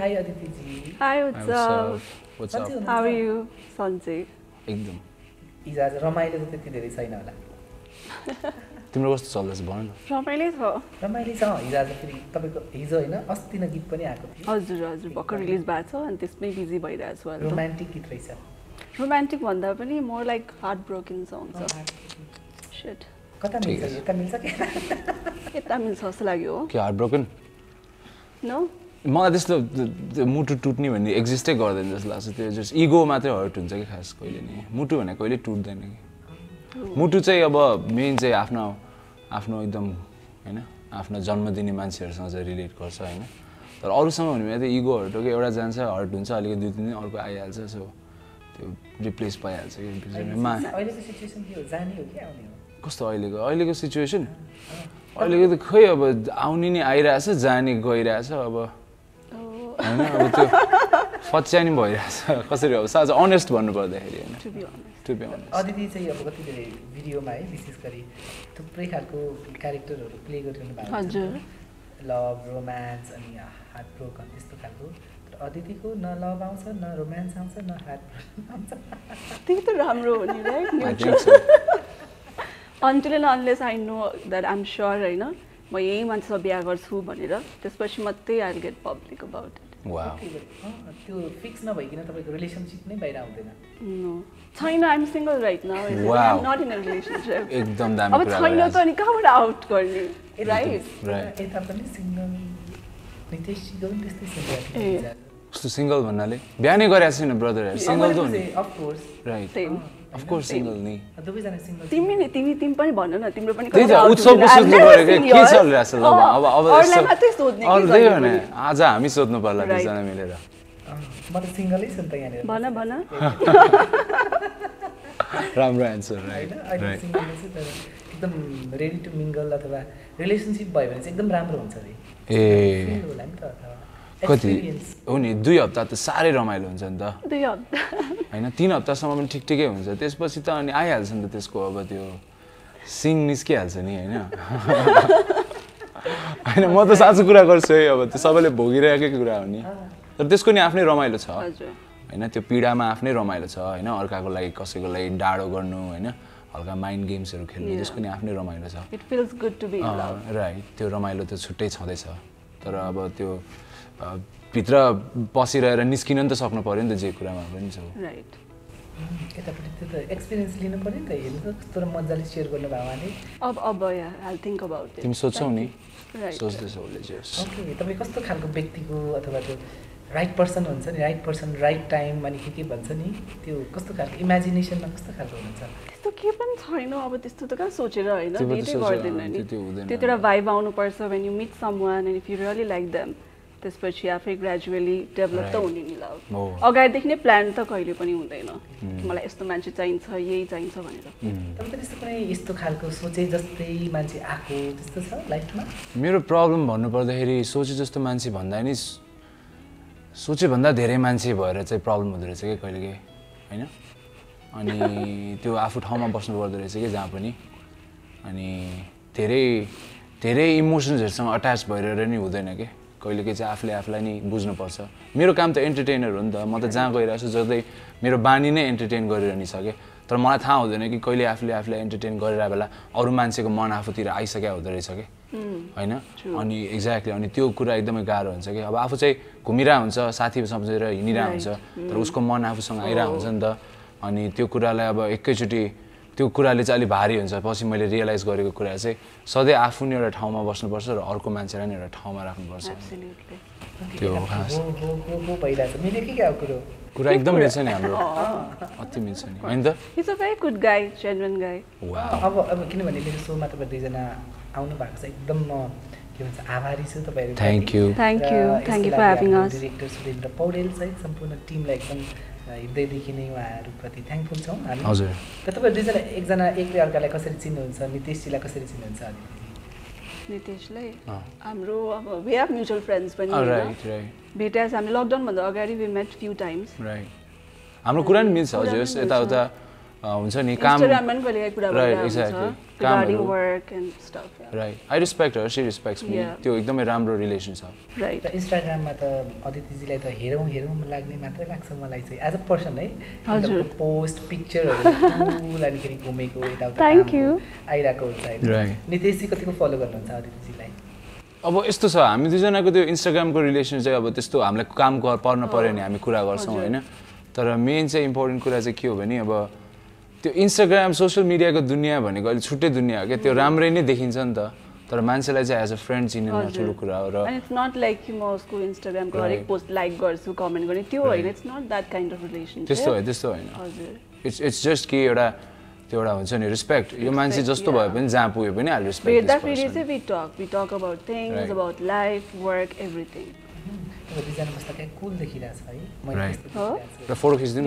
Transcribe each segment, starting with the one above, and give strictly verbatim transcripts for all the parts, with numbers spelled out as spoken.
Hi Aditi ji. Hi, what's up? What's up? How are you, Sanjay? एकदम. हिजो आज रमाइलो त त्यति धेरै छैन होला. तिम्रो कस्तो चल्दैछ भन न. रमाइलो छ. रमाइलो छ हिजो आज फेरि तपाईको हिजो हैन अस्ति न गीत पनि आएको थियो. हजुर हजुर भर्खर रिलिज भएको छ अनि त्यसमै बिजी भइरहेको छु अहिले. रोमान्टिक गीत रहेछ. रोमान्टिक भन्दा पनि मोर लाइक हार्ट ब्रोकन सङ छ. शिट. कता मिल्छ यता मिल्छ के? यता मिल्छ जस्तो लाग्यो हो. के हार्ट ब्रोकन? नो. मलाई त्यस्तो मुटु टुट्ने भन्ने एक्जिस्टै गर्दैन जस्तो लाग्छ. त्यो जस्ट इगो मात्रै हर्ट हुन्छ कि खास कहिले नि. मुटु भने कहिले टुट्दैन कि. मुटु चाहिँ अब मेन चाहिँ आफ्नो आफ्नो एकदम हैन आफ्नो जन्म दिने मान्छेहरुसँग चाहिँ रिलेट गर्छ हैन. तर अरूसँग भने त इगो हर्ट हो कि एउटा जान्छ हर्ट हुन्छ अलिकति दुई तीन दिन अर्को आइहाल्छ सो त्यो रिप्लेस भइहाल्छ कि बिचमा. अहिलेको सिचुएसन के हो जाने हो कि आउने हो? कस्तो अहिलेको अहिलेको सिचुएसन अहिलेको त खै अब आउने नि आइरहेछ जाने गइरहेछ अब हैन अब त्यो फच्यानी भइरहेछ कसरी अब साँच्चै अनेस्ट भन्नु पर्दाखेरि हैन टु बी अनेस्ट. अदिति चाहिँ अब कति धेरै भिडियोमा है विशेष गरी थुप्रै खालको क्यारेक्टरहरू प्ले गरिरहनु भएको छ. हजुर. लभ रोमान्स अनि हार्ट ब्रोकन त्यस्तो खालको. तर अदितिको न लभ आउँछ न रोमान्स आउँछ न हार्ट ब्रोकन आउँछ. त्यही त राम्रो हो नि right. Until and unless I know that I'm sure हैन म यही मान्छेसँग बिहा गर्छु भनेर त्यसपछि मात्रै I'll get public about it. Wow. त्यो फिक्स नभइकिन तपाईको रिलेसनशिप नै बाहिर आउँदैन? नो. छैन I'm single right now. Wow. I'm not in a relationship. एकदम दामी अब कुरा छैन त अनि कहाँबाट आउट गर्ने राइट? राइट. यता पनि सिंगल नितेश सिंगल त्यस्तै सिंगल. कस्तो सिंगल भन्नाले बिहानै गरेको छैन ब्रदर सिंगल त हो नि. Of course. Right. Same. Of course single नि. दुवैजना सिंगल. तिमी नि तिमी तिमी पनि भन्न न तिम्रो पनि त्यही त उत्सवको सोध्नु पर्यो के के चलिरहेछ ल अब अब अरूलाई मात्रै सोध्ने अरू त्यही हो नि आज हामी सोध्नु पर्ला दुईजना मिलेर. म त सिंगलै छु त यहाँनिर. भन भन. राम्रो एन्सर राइट. राइट. एकदम रेडी टु मिंगल अथवा रिलेसनशिप भयो भने चाहिँ एकदम राम्रो हुन्छ रे. ए होला नि त अथवा कति हो नि दुई हप्ता त साह्रै रमाइलो हुन्छ नि त. दुई हप्ता हैन तीन हप्तासम्म पनि ठिक ठिकै हुन्छ त्यसपछि त अनि आइहाल्छ नि त त्यसको अब त्यो सिङ निस्किहाल्छ नि हैन. हैन म त साँचो कुरा गर्छु है अब त्यो सबैले भोगिरहेकै कुरा हो नि तर त्यसको नि आफ्नै रमाइलो छ हैन. त्यो पीडामा आफ्नै रमाइलो छ हैन. अर्काको लागि कसैको लागि डाडो गर्नु हैन हल्का माइन्ड गेम्सहरू खेल्नु त्यसको नि आफ्नै रमाइलो छ. It feels good to be in love. Right. त्यो रमाइलो त छुट्टै छँदैछ तर अब त्यो भित्र पसिरहेर निस्किन नि त सक्नु पर्यो नि त जे कुरामा पनि छ. राइट. केटापट्टि त्यो त एक्सपिरियन्स लिनु पर्यो नि त हेर्नु त कस्तो मजाले सेयर गर्नु भयो भने. अब अब yeah I think about it. तिमी सोच्छौ नि. राइट. सोच्दैछौ ले जस. ओके तपाई कस्तो खालको व्यक्तिको अथवा त्यो राइट पर्सन हुन्छ नि राइट पर्सन राइट टाइम अनि के के भन्छ नि त्यो कस्तो खालको इमेजिनेसनमा कस्तो खालको हुन्छ? त्यस्तो के पनि छैन अब त्यस्तो त कहाँ सोचेर हैन डेटै गर्दैन नि. त्यो हुँदैन. त्यो एउटा भाइब आउनु पर्छ when you meet someone and if you really like them त्यसपछि आफै ग्रेजुअली डेभलप त हुने नि लभ. अगाडिदेखि नै प्लान त कहिले पनि हुँदैन मलाई यस्तो मान्छे चाहिन्छ यही चाहिन्छ भनेर. तपाईँ त त्यस्तो कुनै यस्तो खालको सोचे जस्तै मान्छे आएको त्यस्तो छ लाइफमा? मेरो प्रब्लम भन्नुपर्दाखेरि सोचे जस्तो मान्छे भन्दा नि सोचे भन्दा धेरै मान्छे भएर चाहिँ प्रब्लम हुँदो रहेछ कि कहिलेकाहीँ हैन. अनि त्यो आफू ठाउँमा बस्नु पर्दो रहेछ कि जहाँ पनि अनि धेरै धेरै इमोसन्सहरूसँग अट्याच भइरहेर नि हुँदैन कि कहिलेकाहीँ चाहिँ आफूले आफूलाई नि बुझ्नुपर्छ. मेरो काम त एन्टरटेनर हो नि त म त जहाँ गइरहेको छु जस्तै मेरो बानी नै एन्टरटेन गरिरहने छ कि तर मलाई थाहा हुँदैन कि कहिले आफूले आफूलाई एन्टरटेन गरिरहेको बेला अरू मान्छेको मन आफूतिर आइसकेको हुँदो रहेछ कि हैन. अनि एक्ज्याक्टली अनि त्यो कुरा एकदमै गाह्रो हुन्छ कि अब आफू चाहिँ घुमिरहेको हुन्छ साथी सम्झेर हिँडिरहेको हुन्छ तर उसको मन आफूसँग आइरहेको हुन्छ नि त अनि त्यो कुरालाई अब एकैचोटि त्यो कुराले चाहिँ अलि भारी हुन्छ. पछि मैले रियलाइज गरेको कुरा चाहिँ सधैँ आफू नि एउटा ठाउँमा बस्नुपर्छ र अर्को मान्छेलाई नि एउटा ठाउँमा राख्नुपर्छ. त्यो भइरहेछ मिलेकै क्या कुरो कुरा एकदम मिल्छ नि हाम्रो अति मिल्छ नि हैन त. He's a very good guy, genuine guy. अब अब किनभने मेरो सोमा तपाईँ दुईजना आउनु भएको छ एकदम म के भन्छ आभारी छु तपाईँहरू. Thank you. Thank you. Thank you for having us. Director Surendra Paudel सहित सम्पूर्ण टिमलाई एकदम हृदयदेखि नै उहाँहरूप्रति थ्याङ्कफुल छौँ हामी. हजुर. र तपाईँ दुईजना एकजना एकले अर्कालाई कसरी चिन्नुहुन्छ? नितेशजीलाई कसरी चिन्नुहुन्छ? नितेशलाई हाम्रो अब वी हेभ म्युचुअल फ्रेन्ड्स पनि राइट राइट. भेटेस हामी लकडाउन भन्दा अगाडि we met few times. Right. हाम्रो कुरा नि मिल्छ हजुर यताउता हुन्छ नि काम इन्स्टाग्राममा पनि कहिले कुरा गरिरहेको हुन्छ regarding work and stuff right I respect her she respects me त्यो एकदमै राम्रो रिलेसन छ राइट इन्स्टाग्राममा त अदितिजीलाई त हेरौँ हेरौँ लाग्ने मात्रै लाग्छ मलाई चाहिँ एज अ पर्सन है हजुर पोस्ट पिक्चरहरू लानेखेरि घुमेको यताउता थ्याङ्क यू आइरहेको हुन्छ होइन नितेशजी कतिको फलो गर्नुहुन्छ अदितिजीलाई अब यस्तो छ हामी दुईजनाको त्यो इन्स्टाग्रामको रिलेसन चाहिँ अब त्यस्तो हामीलाई काम पर्न पऱ्यो भने हामी कुरा गर्छौँ होइन तर मेन चाहिँ इम्पोर्टेन्ट कुरा चाहिँ के हो भने अब त्यो इन्स्टाग्राम सोसियल मिडियाको दुनियाँ भनेको अहिले छुट्टै दुनियाँ हो क्या त्यो राम्रै नै देखिन्छ नि त तर मान्छेलाई चाहिँ एज अ फ्रेन्ड चिन्नु ठुलो कुरा हो र इट्स नट लाइक कि म उसको इन्स्टाग्रामको हरेक पोस्ट लाइक गर्छु कमेन्ट गर्ने त्यो होइन it's not that kind of relation त्यस्तो होइन त्यस्तो होइन हजुर इट्स इट्स जस्ट कि एउटा त्यो एउटा हुन्छ नि रिस्पेक्ट यो मान्छे जस्तो भए पनि जहाँ पुग्यो पनि आई रिस्पेक्ट भेट्दाखेरि चाहिँ we talk we talk about things about life work everything दुईजना बस्दा क्या कुल देखिरहेछ है मैले र फोटो खिच्दिनु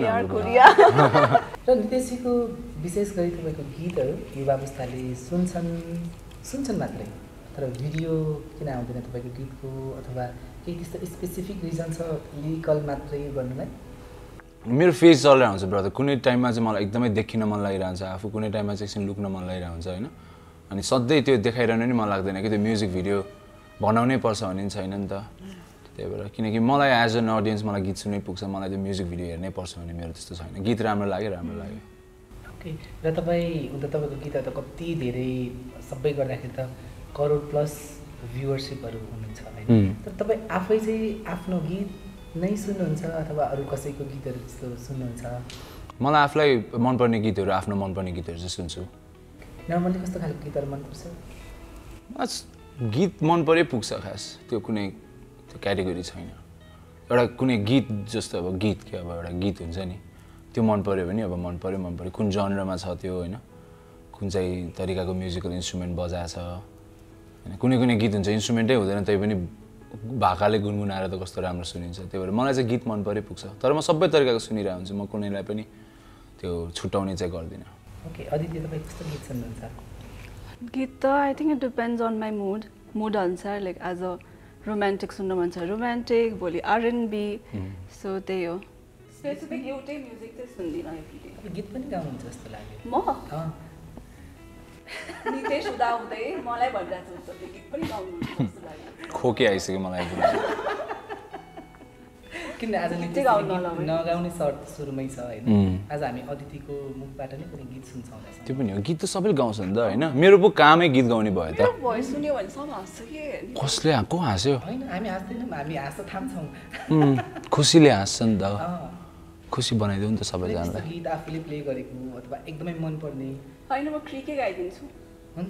र नितेशजीको विशेष गरी तपाईँको गीतहरू युवावस्थाले सुन्छन् सुन्छन् मात्रै तर भिडियो किन आउँदैन तपाईँको गीतको अथवा केही त्यस्तो स्पेसिफिक रिजन छ लिरिकल मात्रै गर्नुलाई मेरो फेज चलेर हुन्छ ब्रदर कुनै टाइममा चाहिँ मलाई एकदमै देखिन मन लागिरहन्छ आफू कुनै टाइममा चाहिँ एकछिन लुक्न मन लागिरहेको हुन्छ होइन अनि सधैँ त्यो देखाइरहनु नि मन लाग्दैन कि त्यो म्युजिक भिडियो बनाउनै पर्छ भन्ने पनि छैन नि त त्यही भएर किनकि मलाई एज एन अडियन्स मलाई गीत सुन्नै पुग्छ मलाई त्यो म्युजिक भिडियो हेर्नै पर्छ भने मेरो त्यस्तो छैन गीत राम्रो लाग्यो राम्रो लाग्यो ओके र तपाईँ हुन त तपाईँको गीतहरू त कति धेरै सबै गर्दाखेरि त करोड प्लस भ्युवरसिपहरू हुनुहुन्छ होइन तर तपाईँ आफै चाहिँ आफ्नो गीत नै सुन्नुहुन्छ अथवा अरू कसैको गीतहरू त्यस्तो सुन्नुहुन्छ मलाई आफूलाई मनपर्ने गीतहरू आफ्नो मनपर्ने गीतहरू चाहिँ सुन्छु नर्मली कस्तो खालको गीतहरू मनपर्छ बस गीत मन परै पुग्छ खास त्यो कुनै त्यो क्याटेगोरी छैन एउटा कुनै गीत जस्तो अब गीत के अब एउटा गीत हुन्छ नि त्यो मन पऱ्यो भने अब मन पऱ्यो मन पऱ्यो कुन जनरमा छ त्यो होइन कुन चाहिँ तरिकाको म्युजिकल इन्स्ट्रुमेन्ट बजाएको छ होइन कुनै कुनै गीत हुन्छ इन्स्ट्रुमेन्टै हुँदैन तै पनि भाकाले गुनगुनाएर त कस्तो राम्रो सुनिन्छ त्यही भएर मलाई चाहिँ गीत मन परै पुग्छ तर म सबै तरिकाको सुनिरहेको हुन्छु म कुनैलाई पनि त्यो छुट्याउने चाहिँ गर्दिनँ ओके अदिति तपाईँ कस्तो गीत सुन्नुहुन्छ गीत त I think it depends on my mood mood अनुसार लाइक एज अ रोमान्टिक सुन्नु मन छ रोमान्टिक भोलि आरएनबी सो त्यही हो स्पेसिफिक एउटै म्युजिक चाहिँ सुन्दिनँ एभ्रिडे गीत पनि गाउनुहुन्छ जस्तो लाग्यो म नितेश हुँदा हुँदै मलाई भनिरहेको छ गीत पनि गाउनुहुन्छ जस्तो लाग्यो खोकी आइसक्यो मलाई किन आज नगाउने सर्ट सुरुमै छ होइन आज हामी अदितिको मुखबाट नै कुनै गीत सुन्छौँ त्यो पनि हो गीत त सबैले गाउँछ नि त होइन मेरो पो कामै गीत गाउने भयो त भोइस सुन्यो भने सब हाँस्छ के कसले को हाँस्यो होइन हामी हाँस्दैनौँ हामी हाँस्न थाम्छौँ खुसीले हाँस्छ नि त खुसी बनाइदिउँ नि त सबैजनालाई गीत आफूले प्ले गरेको अथवा एकदमै मनपर्ने होइन म क्रिकै गाइदिन्छु हुन्छ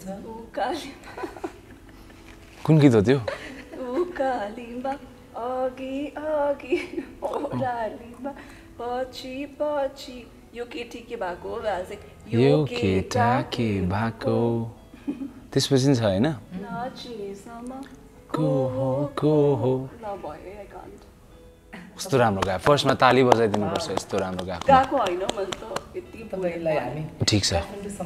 कुन गीत हो त्यो अघि अघि ओह्रालीमा पछि पछि यो केटी के भएको यो केटा के भएको त्यसपछि छ होइन को हो को हो कस्तो राम्रो गायो फर्स्टमा ताली बजाइदिनुपर्छ यस्तो राम्रो गाएको गाएको होइन मैले त यति तपाईँलाई हामी ठिक छ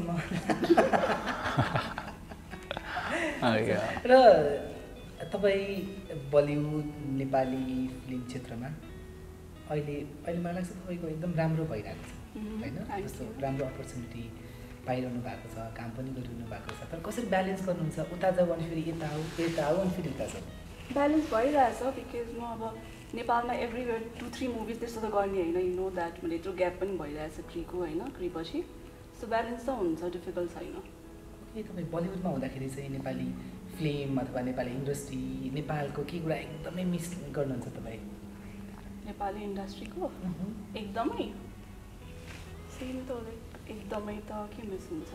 र तपाईँ बलिउड नेपाली फिल्म क्षेत्रमा अहिले अहिले मलाई लाग्छ तपाईँको एकदम राम्रो भइरहेको छ होइन जस्तो राम्रो अपर्च्युनिटी पाइरहनु भएको छ काम पनि गरिरहनु भएको छ तर कसरी ब्यालेन्स गर्नुहुन्छ उता जाऊ अनि फेरि यता आऊ यता आऊ अनि फेरि उता जाऊ ब्यालेन्स भइरहेछ बिकज म अब नेपालमा एभ्री टु थ्री मुभिज त्यस्तो त गर्ने होइन यु नो द्याट मैले यत्रो ग्याप पनि भइरहेछ क्रीको होइन क्री पछि सो ब्यालेन्स त हुन्छ डिफिकल्ट छैन ए तपाईँ बलिउडमा हुँदाखेरि चाहिँ नेपाली फिल्म अथवा नेपाली इन्डस्ट्री नेपालको के कुरा एकदमै मिस गर्नुहुन्छ तपाईँ नेपाली इन्डस्ट्रीको एकदमै सेम त एकदमै त के मिस हुन्छ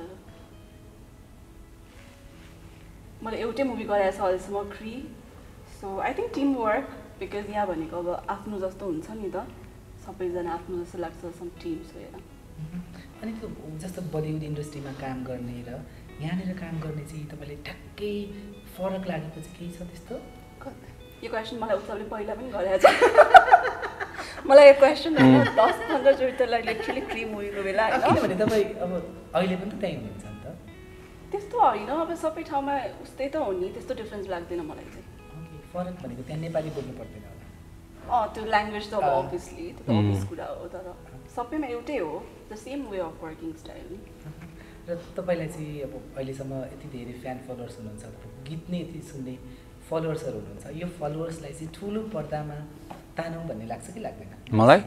मैले एउटै मुभी गराएको छ अहिलेसम्म क्री so I think team work because यहाँ भनेको अब आफ्नो जस्तो हुन्छ नि त सबैजना आफ्नो जस्तो लाग्छ सम टिम सो हेर अनि त्यो जस्तो बलिउड इन्डस्ट्रीमा काम गर्ने र यहाँनिर काम गर्ने चाहिँ तपाईँले ठ्याक्कै फरक लागेको चाहिँ केही छ त्यस्तो यो क्वेसन मलाई उसले पहिला पनि गरेको छ मलाई यो क्वेसन दस पन्ध्रचोटि त लिटरली क्री मुभीको बेला किनभने तपाईँ अब अहिले पनि त त्यहीँ हुनुहुन्छ नि त त्यस्तो होइन अब सबै ठाउँमा उस्तै त हो नि त्यस्तो डिफ्रेन्स लाग्दैन मलाई चाहिँ फरक भनेको त्यहाँ नेपाली बोल्नु पर्दैन होला अँ त्यो ल्याङ्ग्वेज त अब अभियसली त्यो त अभियस कुरा हो तर सबैमा एउटै हो the same way of working style र तपाईँलाई चाहिँ अब अहिलेसम्म यति धेरै फ्यान फलोवर्स हुनुहुन्छ गीत नै यति सुन्ने फलोवर्सहरू हुनुहुन्छ यो फलोवर्सलाई चाहिँ ठुलो पर्दामा तानौँ भन्ने लाग्छ कि लाग्दैन मलाई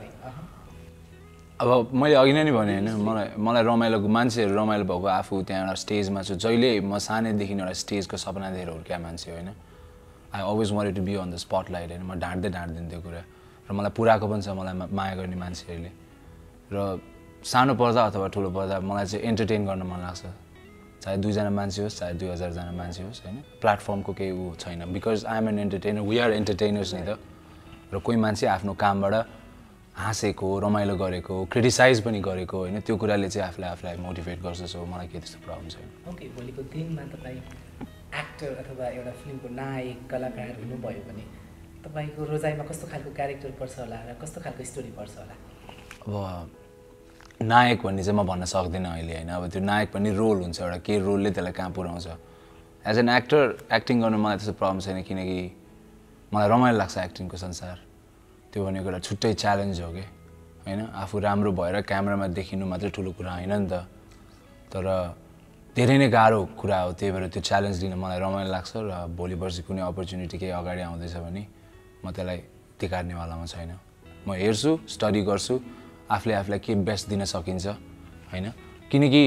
अब मैले अघि नै भने होइन मलाई मलाई रमाइलो मान्छेहरू रमाइलो भएको आफू त्यहाँ एउटा स्टेजमा छु जहिले म सानैदेखि एउटा स्टेजको सपना देखेर हुर्किया मान्छे होइन I always wanted to be on the spotlight होइन म ढाँट्दै ढाँट्दिनँ त्यो कुरा र मलाई पुराको पनि छ मलाई माया गर्ने मान्छेहरूले र सानो पर्दा अथवा ठुलो पर्दा मलाई चाहिँ एन्टरटेन गर्न मन लाग्छ चाहे दुईजना मान्छे होस् चाहे दुई हजारजना मान्छे होस् होइन प्लेटफर्मको केही ऊ छैन because I am an entertainer we are entertainers नि त र कोही मान्छे आफ्नो कामबाट हाँसेको रमाइलो गरेको क्रिटिसाइज पनि गरेको होइन त्यो कुराले चाहिँ आफूलाई आफूलाई मोटिभेट गर्छ सो मलाई केही त्यस्तो प्रब्लम छैन ओके भोलिको दिनमा तपाईँ एक्टर अथवा एउटा फिल्मको नायक कलाकार हुनुभयो भने तपाईँको रोजाइमा कस्तो खालको क्यारेक्टर पर्छ होला र कस्तो खालको स्टोरी पर्छ होला अब नायक भन्ने चाहिँ म भन्न सक्दिनँ अहिले होइन अब त्यो नायक पनि रोल हुन्छ एउटा के रोलले त्यसलाई कहाँ पुऱ्याउँछ एज एन एक्टर एक्टिङ गर्नु मलाई त्यस्तो प्रब्लम छैन किनकि मलाई रमाइलो लाग्छ एक्टिङको संसार त्यो भनेको एउटा छुट्टै च्यालेन्ज हो कि होइन आफू राम्रो भएर क्यामेरामा देखिनु मात्रै ठुलो कुरा होइन नि त तर धेरै नै गाह्रो कुरा हो त्यही भएर त्यो च्यालेन्ज लिन मलाई रमाइलो लाग्छ र भोलि पर्सि कुनै अपर्च्युनिटी केही अगाडि आउँदैछ भने म त्यसलाई तिकार्नेवालामा छैन म हेर्छु स्टडी गर्छु आफूले आफूलाई के बेस्ट दिन सकिन्छ होइन किनकि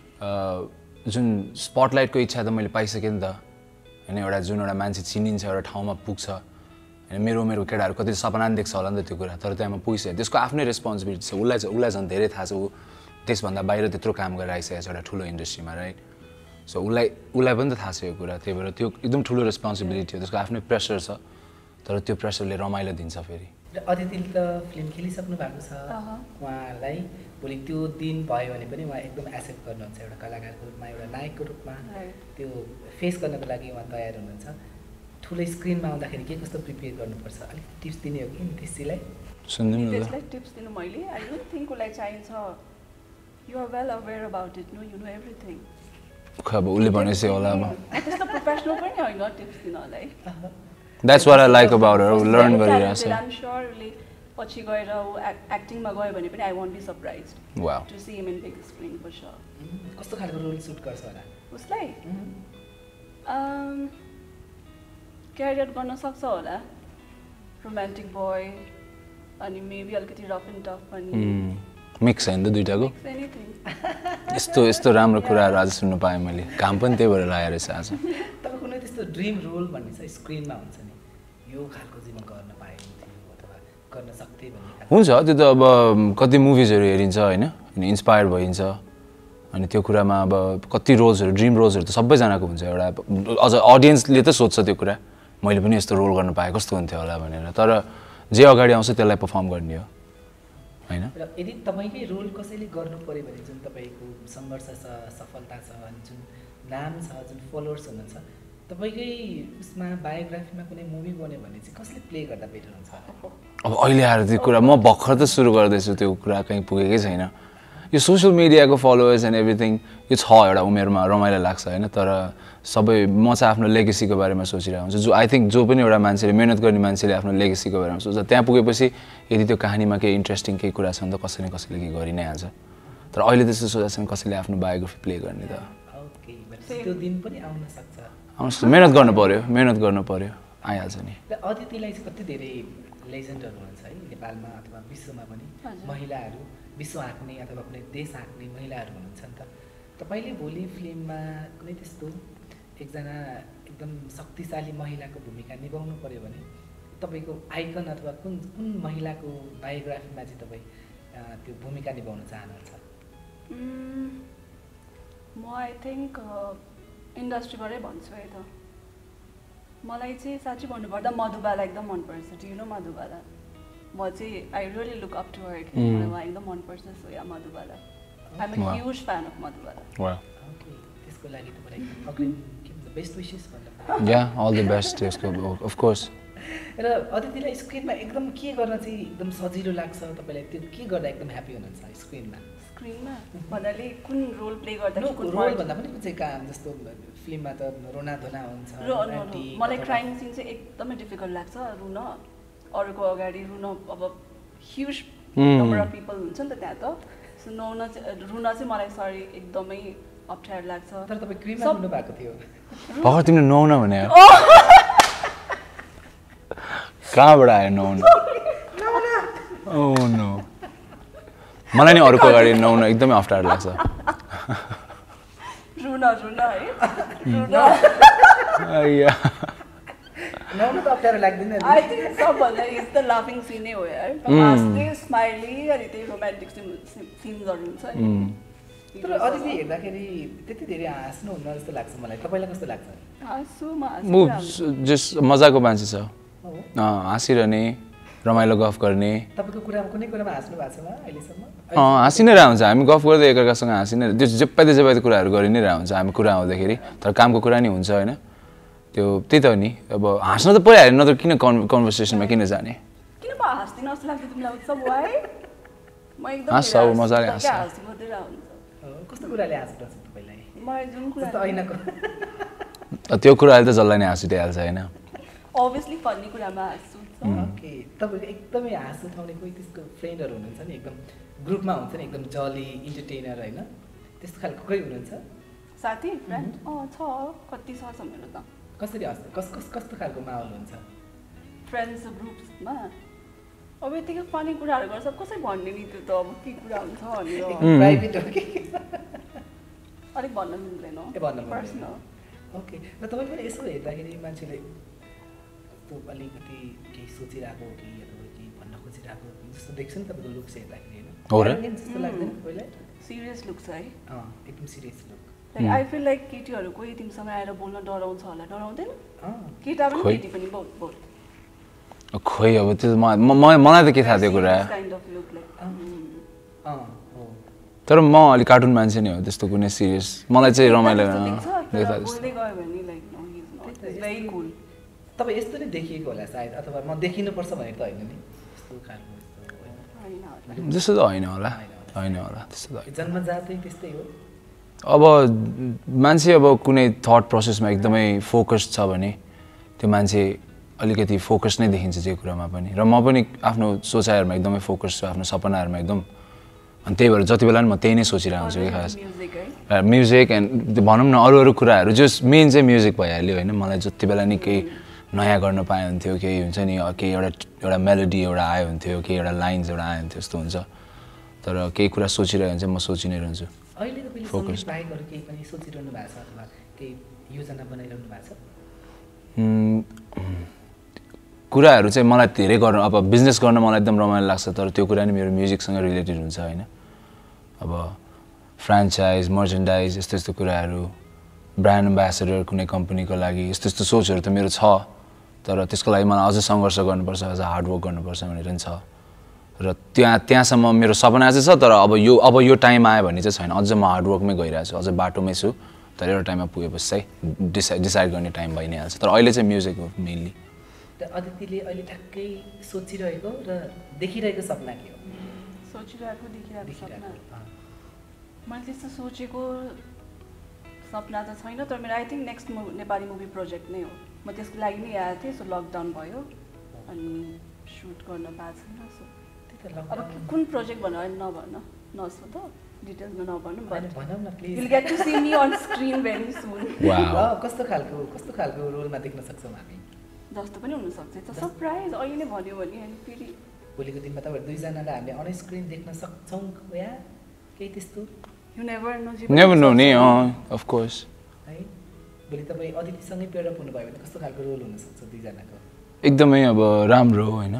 जुन स्पटलाइटको इच्छा त मैले पाइसकेँ नि त होइन एउटा जुन एउटा मान्छे चिनिन्छ एउटा ठाउँमा पुग्छ होइन मेरो मेरो केटाहरू कति सपना पनि देख्छ होला नि त त्यो कुरा तर त्यहाँमा पुगिसक्यो त्यसको आफ्नै रेस्पोन्सिबिलिटी छ उसलाई चाहिँ उसलाई झन् धेरै थाहा छ ऊ त्यसभन्दा बाहिर त्यत्रो काम गरेर आइसकेको छ एउटा ठुलो इन्डस्ट्रीमा राइट सो उसलाई उसलाई पनि त थाहा छ यो कुरा त्यही भएर त्यो एकदम ठुलो रेस्पोन्सिबिलिटी हो त्यसको आफ्नै प्रेसर छ तर त्यो प्रेसरले रमाइलो दिन्छ फेरि र अदितिले त फिल्म खेलिसक्नु भएको छ उहाँलाई भोलि त्यो दिन भयो भने पनि उहाँ एकदम एक्सेप्ट गर्नुहुन्छ एउटा कलाकारको रूपमा एउटा नायकको रूपमा त्यो फेस गर्नको लागि उहाँ तयार हुनुहुन्छ ठुलो स्क्रिनमा आउँदाखेरि के कस्तो प्रिपेयर गर्नुपर्छ अलिक टिप्स दिने हो कि त्यसलाई सुन्दिनु त्यसलाई टिप्स दिनु मैले आई डोन्ट थिङ्क उसलाई चाहिन्छ you are well aware about it no you know everything खै अब उसले भनेपछि होला अब त्यस्तो प्रोफेसनल पनि होइन टिप्स दिनलाई that's what I like about her learn गरिरहेछ आई एम श्योर उसले पछि गएर ऊ एक्टिङमा गयो भने पनि I won't be surprised wow to see him in big screen for sure कस्तो खालको रोल सुट गर्छ होला उसलाई क्यारियर गर्न सक्छ होला रोमान्टिक बोय अनि मेबी अलिकति रफ एन्ड टफ पनि मिक्स होइन त दुइटाको एनिथिङ यस्तो यस्तो राम्रो कुराहरू आज सुन्नु पाएँ मैले काम पनि त्यही भएर लागेको रहेछ आज तपाईँ कुनै त्यस्तो ड्रिम रोल भन्ने छ स्क्रिनमा हुन्छ नि यो खालको चाहिँ म गर्न पाएँ अथवा गर्न सक्थेँ भन्ने हुन्छ त्यो त अब कति मुभिजहरू हेरिन्छ होइन अनि इन्सपायर भइन्छ अनि त्यो कुरामा अब कति रोल्सहरू ड्रिम रोल्सहरू त सबैजनाको हुन्छ एउटा अझ अडियन्सले त सोध्छ त्यो कुरा मैले पनि यस्तो रोल गर्न पाएँ कस्तो हुन्थ्यो होला भनेर तर जे अगाडि आउँछ त्यसलाई पर्फर्म गर्ने हो होइन र यदि तपाईँकै रोल कसैले गर्नु पऱ्यो भने जुन तपाईँको सङ्घर्ष छ सफलता छ अनि जुन नाम छ जुन फलोवर्स हुनुहुन्छ तपाईँकै उसमा बायोग्राफीमा कुनै मुभी बन्यो भने चाहिँ कसले प्ले गर्दा बेटर हुन्छ अब अहिले आएर त्यो कुरा म भर्खर त सुरु गर्दैछु त्यो कुरा कहीँ पुगेकै छैन यो सोसियल मिडियाको फलोवर्स एन्ड एभ्रिथिङ यो छ एउटा उमेरमा रमाइलो लाग्छ होइन तर सबै म चाहिँ आफ्नो लेगेसीको बारेमा सोचिरहेको हुन्छु जो आई थिङ्क जो पनि एउटा मान्छेले मिहिनेत गर्ने मान्छेले आफ्नो लेगेसीको बारेमा सोच्छ त्यहाँ पुगेपछि यदि त्यो कहानीमा केही इन्ट्रेस्टिङ केही कुरा छ भने त कसैले कसैले के गरि नै हाल्छ तर अहिले त्यस्तो सोचेको छैन कसैले आफ्नो बायोग्राफी प्ले गर्ने त त्यो दिन पनि आउन सक्छ आउँछ मिहिनेत गर्नु पऱ्यो मिहिनेत गर्नु पऱ्यो आइहाल्छ नि र अदितिलाई चाहिँ कति धेरै लेजेन्डहरू हुन्छ है नेपालमा अथवा विश्वमा पनि महिलाहरू विश्व हाँक्ने अथवा कुनै देश हाँक्ने महिलाहरू हुनुहुन्छ नि त तपाईँले भोलि फिल्ममा कुनै त्यस्तो एकजना एकदम शक्तिशाली महिलाको भूमिका निभाउनु पऱ्यो भने तपाईँको आइकन अथवा कुन कुन महिलाको बायोग्राफीमा चाहिँ तपाईँ त्यो भूमिका निभाउन चाहनुहुन्छ म आई थिङ्क इन्डस्ट्रीबाटै भन्छु है त मलाई चाहिँ साँच्चै भन्नुपर्दा मधुबाला एकदम मनपर्छ डु यु नो मधुबाला म चाहिँ I really look up to her कि मलाई उहाँ एकदम मनपर्छ सो या Madhubala I am a huge fan of Madhubala त्यसको लागि तपाईँलाई अग्रिम बेस्ट विशेस भन्नु या अल द बेस्ट त्यसको अफ कोर्स र अदितिलाई स्क्रिनमा एकदम के गर्न चाहिँ एकदम सजिलो लाग्छ तपाईँलाई त्यो के गर्दा एकदम ह्याप्पी हुनुहुन्छ स्क्रिनमा स्क्रिनमा भन्नाले कुन रोल प्ले गर्दा कुन रोल भन्दा पनि कुन चाहिँ काम जस्तो फिल्ममा त रोना धोना हुन्छ मलाई क्राइम सिन चाहिँ एकदमै डिफिकल्ट लाग्छ रुन अरूको अगाडि रुन अब ह्युज नम्बर अफ पिपल हुन्छ नि त त्यहाँ त सो नुहाउन रुन चाहिँ मलाई सरी एकदमै अप्ठ्यारो लाग्छ तर तपाईँ क्रिममा रुनु भएको थियो भर्खर तिमीले नुहाउन भने कहाँबाट आयो नुहाउन ओह नो मलाई नि अरूको अगाडि नुहाउन एकदमै अप्ठ्यारो लाग्छ रुन रुन है रुन नुहाउनु त अप्ठ्यारो लाग्दैन आई थिङ्क सबभन्दा इज द लाफिङ सिन नै हो यार हाँस्ने स्माइली अनि त्यही रोमान्टिक सिन्सहरू हुन्छ नि तर अदिति हेर्दाखेरि त्यति धेरै हाँस्नुहुन्न जस्तो लाग्छ मलाई तपाईँलाई कस्तो लाग्छ हाँसु म ऊ जस मजाको मान्छे छ हाँसिरहने रमाइलो गफ गर्ने तपाईँको कुरामा कुनै कुरामा हाँस्नु भएको छ अहिलेसम्म अँ हाँसि नै रहन्छ हामी गफ गर्दै एकअर्कासँग हाँसि नै त्यो जेपाइते जेपाइते कुराहरू गरि नै रहन्छ हामी कुरा आउँदाखेरि तर कामको कुरा नि हुन्छ होइन त्यो त्यही त हो नि अब हाँस्न त परिहाल्यो नत्र किन कन् कन्भर्सेसनमा किन जाने किन म हाँस्दिनँ जस्तो लाग्छ तिमीलाई सब वाइ म एकदम हाँस्छ अब मजाले हाँस्छ कस्तो कुराले हाँस्नु तपाईँलाई मलाई जुन कुरा ऐनाको त्यो कुराले त जसलाई नै हाँसिदिइहाल्छ होइन अभियसली फन्नी कुरामा हाँस्छु ओके तपाईँको एकदमै हाँस उठाउने कोही त्यसको फ्रेन्डहरू हुनुहुन्छ नि एकदम ग्रुपमा हुन्छ नि एकदम जली इन्टरटेनर होइन त्यस्तो खालको कोही हुनुहुन्छ साथी फ्रेन्ड अँ छ कति छ मेरो त कसरी हाँस्नु कस कस कस्तो खालको माहौल हुन्छ फ्रेन्ड्स ग्रुप्समा अब यतिकै फनी कुराहरू गर्छ कसै भन्ने नि त्यो त अब के कुरा हुन्छ भनेर प्राइभेट हो कि अलिक भन्न मिल्दैन ए भन्न पर्सनल ओके र तपाईँ पनि यसो हेर्दाखेरि मान्छेले त्यो अलिकति केही सोचिरहेको हो कि अथवा केही भन्न खोजिरहेको जस्तो देख्छ नि तपाईँको लुक्स हेर्दाखेरि होइन जस्तो लाग्दैन तपाईँलाई सिरियस लुक छ है अँ एकदम serious look like I feel like केटीहरू कोही तिमीसँग आएर बोल्न डराउँछ होला डराउँदैन केटा पनि केटी पनि बहुत बहुत खोइ अब त्यो मलाई त के थाहा त्यो कुरा तर म अलिक कार्टुन मान्छे नै हो त्यस्तो कुनै सिरियस मलाई चाहिँ रमाइलो तपाईँ यस्तो नै देखिएको होला सायद अथवा म देखिनुपर्छ भनेर त होइन नि त्यस्तो खालको त्यस्तो त होइन होला होइन होला त्यस्तो त जन्मजातै त्यस्तै हो अब मान्छे अब कुनै थट प्रोसेसमा एकदमै फोकस छ भने त्यो मान्छे अलिकति फोकस नै देखिन्छ त्यो कुरामा पनि र म पनि आफ्नो सोचाइहरूमा एकदमै फोकस छु आफ्नो सपनाहरूमा एकदम अनि त्यही भएर जति बेला पनि म त्यही नै सोचिरहेको हुन्छु कि खास म्युजिक एन्ड भनौँ न अरू अरू कुराहरू जस मेन चाहिँ म्युजिक भइहाल्यो होइन मलाई जति बेला नि केही नयाँ गर्न पाए हुन्थ्यो केही हुन्छ नि केही एउटा एउटा मेलोडी एउटा आयो हुन्थ्यो केही एउटा लाइन्स एउटा आयो हुन्थ्यो यस्तो हुन्छ तर केही कुरा सोचिरहेको हुन्छ म सोचि नै रहन्छु अहिले तपाईँले सङ्गीत बाहेक अरू केही पनि सोचिरहनु भएको छ अथवा केही योजना बनाइरहनु भएको छ कुराहरू चाहिँ मलाई धेरै गर्नु अब बिजनेस गर्न मलाई एकदम रमाइलो लाग्छ तर त्यो कुरा नि मेरो म्युजिकसँग रिलेटेड हुन्छ होइन अब फ्रेन्चाइज मर्चेन्डाइज यस्तो यस्तो कुराहरू ब्रान्ड एम्बेसेडर कुनै कम्पनीको लागि यस्तो यस्तो सोचहरू त मेरो छ तर त्यसको लागि मलाई अझ सङ्घर्ष गर्नुपर्छ अझ हार्डवर्क गर्नुपर्छ भनेर नि छ र त्यहाँ त्यहाँसम्म मेरो सपना चाहिँ छ तर अब यो अब यो टाइम आयो भने चाहिँ छैन अझ म हार्डवर्कमै गइरहेको छु अझ बाटोमै छु तर एउटा टाइममा पुगेपछि चाहिँ डिसाइड डिसाइड गर्ने टाइम भइ नै हाल्छ तर अहिले चाहिँ म्युजिक हो मेनली अदितिले अहिले ठ्याक्कै सोचिरहेको र देखिरहेको सपना के हो सोचिरहेको देखिरहेको सपना मैले त्यस्तो सोचेको सपना त छैन तर मेरो I think next Nepali movie project नै हो म त्यसको लागि नै आएको थिएँ सो लकडाउन भयो अनि सुट गर्न पाएको छैन सो अब कुन प्रोजेक्ट भन्नु अहिले नभन्न नसो त डिटेल्समा नभन्नु बट भनौँ न please will get to see me on screen very soon कस्तो खालको कस्तो खालको रोलमा देख्न सक्छौँ हामी जस्तो पनि हुनसक्छ त सरप्राइज अहिले नै भन्यो भने अनि फेरि भोलिको दिनमा तपाईँहरू दुईजनालाई हामीले अन स्क्रिन देख्न सक्छौँ या केही त्यस्तो you never know never know नि अफ कोर्स है भोलि तपाईँ अदितिसँगै पेयर अप हुनुभयो भने कस्तो खालको रोल हुनसक्छ दुईजनाको एकदमै अब राम्रो होइन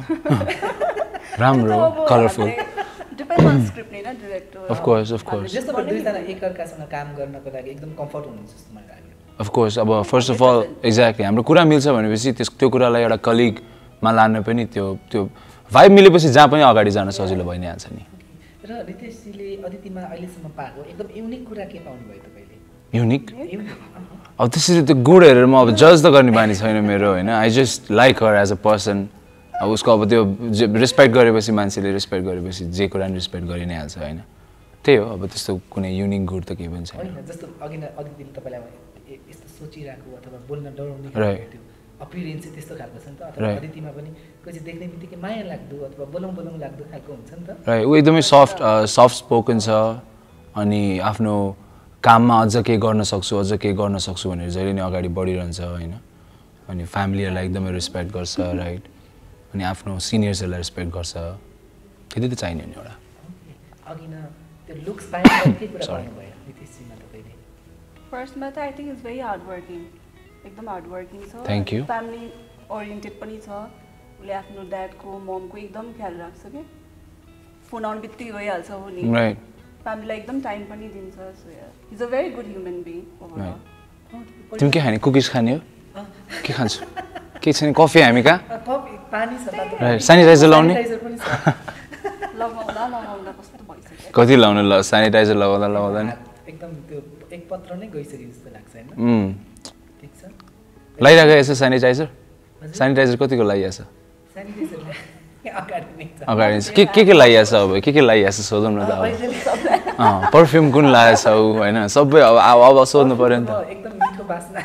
राम्रो कलरफुल डिपेन्ड अन स्क्रिप्ट नै न director of course of course जस्तो दुईजना एकअर्कासँग काम गर्नको लागि एकदम कम्फर्ट हुनुहुन्छ जस्तो मलाई लाग्यो अफ कोर्स अब फर्स्ट अफ अल एक्ज्याक्टली हाम्रो कुरा मिल्छ भनेपछि त्यस त्यो कुरालाई एउटा कलिगमा लान पनि त्यो त्यो भाइब मिलेपछि जहाँ पनि अगाडि जान सजिलो भइ नै हाल्छ नि र रितेशजीले अदितिमा अहिलेसम्म पाएको एकदम युनिक कुरा के पाउनु भयो तपाईँले युनिक अब त्यसरी त्यो गुड हेरेर म अब जज त गर्ने बानी छैन मेरो होइन I just like her as a person अब उसको अब त्यो रेस्पेक्ट गरेपछि मान्छेले रेस्पेक्ट गरेपछि जे कुरा नि रेस्पेक्ट गरि नै हाल्छ होइन त्यही हो अब त्यस्तो कुनै युनिक गुड त केही पनि छैन जस्तो अघि नै अदितिले तपाईँलाई यस्तो सोचिरहेको अथवा बोल्न डराउने राइट अपिरियन्स चाहिँ त्यस्तो खालको छ नि त अथवा अदितिमा पनि कोही चाहिँ देख्ने बित्तिकै माया लाग्दो अथवा बोलाउँ बोलाउँ लाग्दो खालको हुन्छ नि त राइट ऊ एकदमै सफ्ट सफ्ट स्पोकन छ अनि आफ्नो काममा अझ केही गर्न सक्छु अझ केही गर्न सक्छु भनेर जहिले नै अगाडि बढिरहन्छ होइन अनि फ्यामिलीहरूलाई एकदमै रेस्पेक्ट गर्छ राइट अनि आफ्नो सिनियर्सहरूलाई रेस्पेक्ट गर्छ त्यति त चाहिने नि एउटा अघि न त्यो लुक्स बाहेक के कुरा गर्नुभयो नितिशजीमा तपाईँले फर्स्टमा त I think it's very hard working एकदम हार्ड वर्किङ छ थ्याङ्क यू फ्यामिली ओरिएन्टेड पनि छ उसले आफ्नो ड्याडको ममको एकदम ख्याल राख्छ कि फोन आउनु बित्तिकै गइहाल्छ हो नि राइट फ्यामिलीलाई एकदम टाइम पनि दिन्छ so is a very good human being overall तिमी के खाने कुकिज खाने हो के खान्छु के छैन कफी हामी कहाँ पानी छ राइट सेनिटाइजर लाउने लगाउँदा लगाउँदा कस्तो भइसक्यो कति लाउनु ल सेनिटाइजर लगाउँदा लगाउँदा नि एकदम त्यो एक पत्र नै गइसक्यो जस्तो लाग्छ हैन ठिक छ लगाइरहेको छ सेनिटाइजर सेनिटाइजर कतिको लगाइएको छ सेनिटाइजर अगाडि नै छ अगाडि के के के लगाइएको छ अब के के लगाइएको छ सोधौँ न त अब अँ पर्फ्युम कुन लगाएको छौ होइन सबै अब अब सोध्नु पऱ्यो नि त एकदम मिठो बास्ना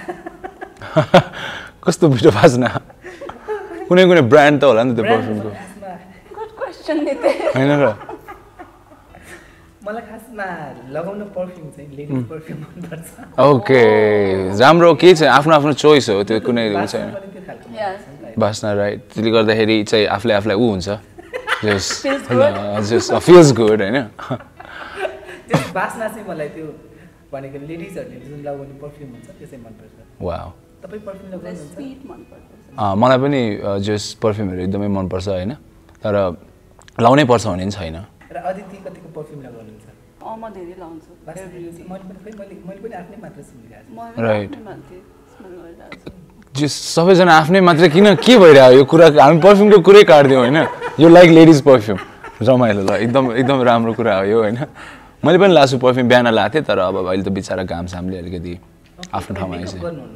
कस्तो मिठो बास्ना कुनै कुनै ब्रान्ड त होला नि त त्यो पर्फ्युमको गुड क्वेसन नि त हैन र मलाई खासमा लगाउन पर्फ्युम चाहिँ लेडीज पर्फ्युम मन पर्छ ओके राम्रो के छ आफ्नो आफ्नो चोइस हो त्यो कुनै उ छैन बास्ना राइट त्यसले गर्दाखेरि चाहिँ आफूले आफूलाई ऊ हुन्छ जस जस फिल्स गुड हैन जस बास्ना चाहिँ मलाई त्यो भनेको लेडीजहरुले जुन लगाउने पर्फ्युम हुन्छ त्यो चाहिँ मन पर्छ वाउ तपाई पर्फ्युम लगाउनुहुन्छ स्वीट मन पर्छ अ मलाई पनि जस पर्फ्युमहरु एकदमै मन पर्छ हैन तर लाउनै पर्छ भन्ने पनि छैन र अदिति कतिको पर्फ्युम लगाउनुहुन्छ अ म धेरै लाउँछु मैले पनि खै मैले मैले पनि आफ्नै मात्र सुनिरहेको छु राइट स्मेल गरिरहेको छु जस सबैजना आफ्नै मात्र किन के भइरहेको यो कुरा हामी पर्फ्युमको कुरै काट्दियौँ होइन यो लाइक लेडिज पर्फ्युम रमाइलो ल एकदम एकदम राम्रो कुरा हो यो होइन मैले पनि लासु पर्फ्युम बिहान लाएको थिएँ तर अब अहिले त बिचरा घाम सामले अलिकति आफ्नो ठाउँमा आइसक्यो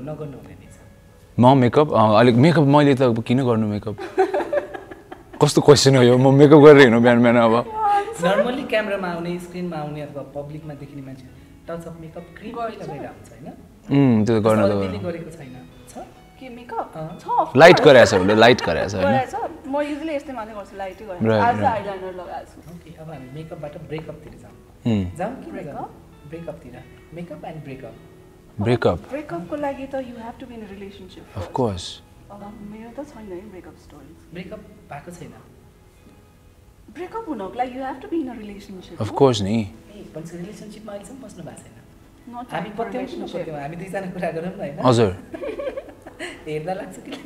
म मेकअप अलिक मेकअप मैले त किन गर्नु मेकअप कस्तो क्वेसन हो यो म मेकअप गरेर हिँड्नु बिहान बिहान अब नर्मली क्यामेरामा आउने स्क्रिनमा आउने अथवा पब्लिकमा देखिने मान्छे टच अफ मेकअप क्रिम लगाइरहेको हुन्छ हैन उम् त्यो गर्न त गरेको छैन छ के मेकअप छ लाइट गरेछ उसले लाइट गरेछ हैन म युजुअली यस्तै मात्रै गर्छु लाइटै गर्छु आज आइलाइनर लगाएको छु ओके अब हामी मेकअपबाट ब्रेकअप तिर जाउँ जाउँ कि ब्रेकअप ब्रेकअप तिर मेकअप एन्ड ब्रेकअप ब्रेकअप ब्रेकअपको लागि त you have to be in a relationship of course अब मेरो त छैन है ब्रेकअप स्टोरी ब्रेकअप भएको छैन ब्रेकअप हुनको लागि you have to be in a relationship of course नि पनि रिलेसनशिपमा अहिलेसम्म बस्नु भएको छैन नट हामी पत्याउँछ न पत्याउँ हामी दुईजना कुरा गरौँ न हैन हजुर हेर्दा लाग्छ कि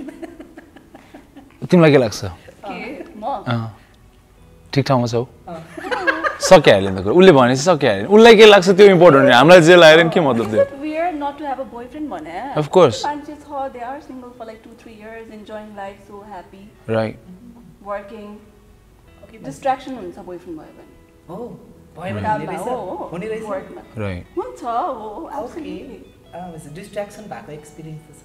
तिमीलाई के लाग्छ के म ठिक ठाउँमा छौ सकिहाल्यो नि त उसले भनेपछि सकिहाल्यो उसलाई के लाग्छ त्यो इम्पोर्टेन्ट हो हामीलाई जे लागेर के मतलब त्यो weird not to have a boyfriend भने of course मान्छे छ they are single for like two three years enjoying life so happy right working okay distraction हुन्छ boyfriend भयो भने हो भयो भने रहेछ हुने रहेछ right हुन्छ हो absolutely अ डिस्ट्र्याक्सन भएको एक्सपिरियन्स त छ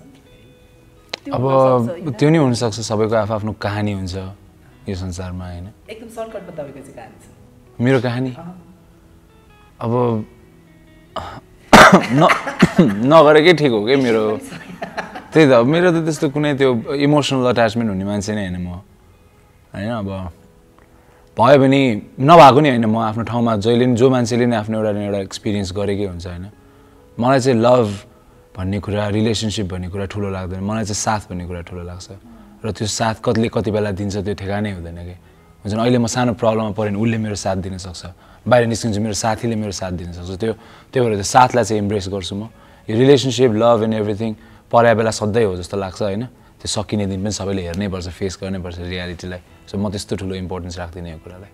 अब त्यो नि हुन सक्छ सबैको आफ्नो कहानी हुन्छ यो संसारमा हैन एकदम सर्टकटमा तपाईको चाहिँ कहानी छ मेरो कहानी अब न नगरेकै ठिक हो कि मेरो त्यही त मेरो त त्यस्तो कुनै त्यो इमोसनल अट्याचमेन्ट हुने मान्छे नै हैन म हैन अब भयो भने नभएको नि हैन म आफ्नो ठाउँमा जहिले नि जो मान्छेले नि आफ्नो एउटा एउटा एक्सपिरियन्स गरेकै हुन्छ हैन मलाई चाहिँ लभ भन्ने कुरा रिलेसनशिप भन्ने कुरा ठुलो लाग्दैन मलाई चाहिँ साथ भन्ने कुरा ठुलो लाग्छ र त्यो साथ कतिले कति बेला दिन्छ त्यो ठेगानै हुँदैन कि हुन्छ अहिले म सानो प्रब्लममा परेँ भने उसले मेरो साथ दिन सक्छ बाहिर निस्किन्छ मेरो साथीले मेरो साथ दिन सक्छ त्यो त्यही भएर त्यो साथलाई चाहिँ इम्ब्रेस गर्छु म यो रिलेसनसिप लभ एन्ड एभ्रिथिङ परायो बेला सधैँ हो जस्तो लाग्छ होइन त्यो सकिने दिन पनि सबैले हेर्नै पर्छ फेस गर्नै पर्छ रियालिटीलाई सो म त्यस्तो ठुलो इम्पोर्टेन्स राख्दिनँ यो कुरालाई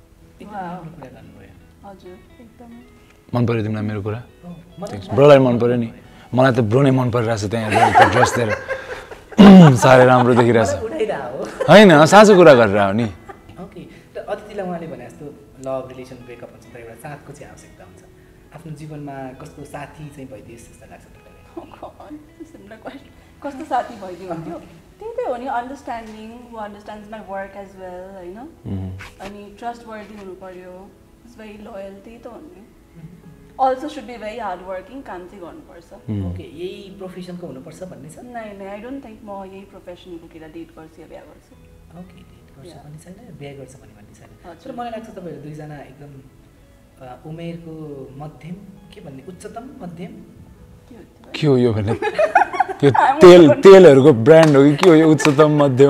मन पऱ्यो तिमीलाई मेरो कुरा ब्रोलाई मन पऱ्यो नि मलाई त ब्रो नै मन परिरहेको छ त्यहाँ ड्रेस दिएर साह्रै राम्रो देखिरहेछ होइन साँचो कुरा गरेर हो नि ओके त अतिथिलाई उहाँले भने जस्तो लभ रिलेसन ब्रेकअप हुन्छ तर एउटा साथको चाहिँ आवश्यकता हुन्छ आफ्नो जीवनमा कस्तो साथी चाहिँ भइदियोस् जस्तो लाग्छ तपाईँलाई कस्तो साथी भइदियो हुन्थ्यो त्यही त हो नि understanding who understands my work as well होइन अनि ट्रस्ट वर्दी हुनु पर्यो इट्स भेरी लोयल त्यही त हो नि also should be very hard working, काम चाहिँ गर्नुपर्छ. ओके यही प्रोफेसनको हुनुपर्छ भन्ने छ? नै नै आई डोन्ट थिंक म यही प्रोफेसन बोकेर डेट गर्छु या बिहे गर्छु. ओके डेट गर्छ भन्ने छैन, बिहे गर्छ भन्ने भन्ने छैन. तर मलाई लाग्छ तपाईहरु दुई जना एकदम उमेरको मध्यम के भन्ने उच्चतम मध्यम के हो यो भने यो तेल तेलहरुको ब्रान्ड हो कि के हो यो उच्चतम मध्यम?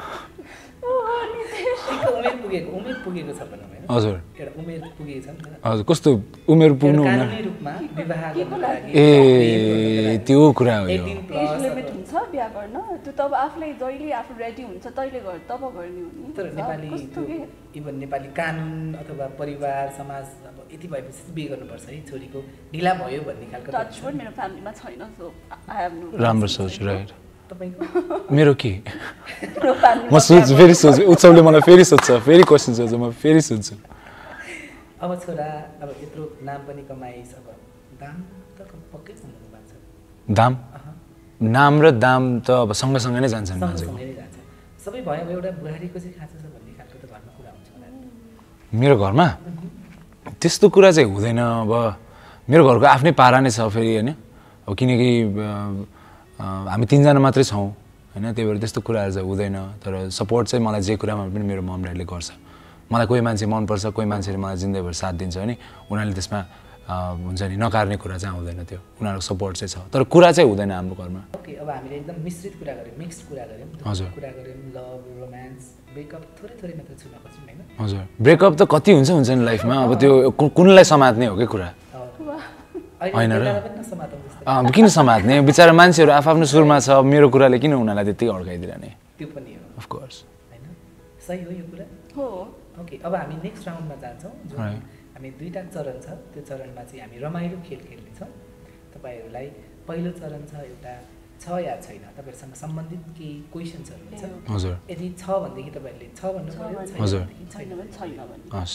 उमेर पुगेको उमेर पुगेको छ भन्नु हैन? हजुर एउटा उमेर पुगेको छ नि त. हजुर कस्तो उमेर पुग्नु हुन कानुनी रूपमा विवाह गर्नको लागि ए त्यो कुरा हो यो. एज लिमिट हुन्छ बिहे गर्न त्यो तब आफुलाई जहिले आफु रेडी हुन्छ तैले गर तब गर्ने हो नि. तर नेपाली त्यो इभन नेपाली कानुन अथवा परिवार समाज अब यति भएपछि बिहे गर्नुपर्छ है छोरीको ढिला भयो भन्ने खालको टचवुड मेरो फ्यामिलीमा छैन सो आई हेभ नो. राम्रो सोच राइट. तपाईको मेरो के म सोच फेरि सोच उत्सवले मलाई फेरि सोध्छ फेरि क्वेसन सोध्छ म फेरि सोध्छु. अब छोरा अब यत्रो नाम पनि कमाइस अब दाम त पक्कै हुनु भएको छ. दाम नाम र दाम त अब सँगसँगै नै जान्छन् मान्छेको. सँगसँगै जान्छ. सबै भयो अब एउटा बुहारीको चाहिँ खाँचो छ भन्ने खालको त घरमा कुरा हुन्छ होला. मेरो घरमा त्यस्तो कुरा चाहिँ हुँदैन. अब मेरो घरको आफ्नै पारा नै छ फेरि हैन. अब किनकि हामी तीनजना मात्रै छौँ हैन त्यही भएर त्यस्तो कुराहरू चाहिँ हुँदैन. तर सपोर्ट चाहिँ मलाई जे कुरामा पनि मेरो मम ड्याडले गर्छ. मलाई कोही मान्छे मनपर्छ कोही मान्छेले मलाई जिन्दगीभर साथ दिन्छ भने उनीहरूले त्यसमा हुन्छ नि नकार्ने कुरा चाहिँ आउँदैन. त्यो उनीहरूको सपोर्ट चाहिँ छ तर कुरा चाहिँ हुँदैन हाम्रो घरमा. ओके अब हामीले एकदम मिश्रित कुरा गऱ्यौँ मिक्स्ड कुरा गऱ्यौँ हजुर कुरा गऱ्यौँ लभ रोमान्स ब्रेकअप थोरै थोरै मात्र छुन खोज्यौँ हैन. हजुर ब्रेकअप त कति हुन्छ हुन्छ नि लाइफमा. अब त्यो कुनलाई समात्ने हो कि कुरा होइन र अब किन समात्ने बिचरा मान्छेहरू आफ्नो सुरमा छ. मेरो कुराले किन उनीहरूलाई त्यति अड्काइदिरहने. त्यो पनि हो अफ कोर्स हैन. सही हो यो कुरा हो. ओके अब हामी नेक्स्ट राउन्डमा जान्छौँ जुन हामी दुईटा चरण छ त्यो चरणमा चाहिँ हामी रमाइलो खेल खेल्नेछौँ. तपाईँहरूलाई पहिलो चरण छ एउटा छ या छैन तपाईँहरूसँग सम्बन्धित केही क्वेसन्सहरू हुन्छ. हजुर यदि छ भनेदेखि तपाईँहरूले छ भन्नु पर्यो हजुर छैन भने छैन भने हस्.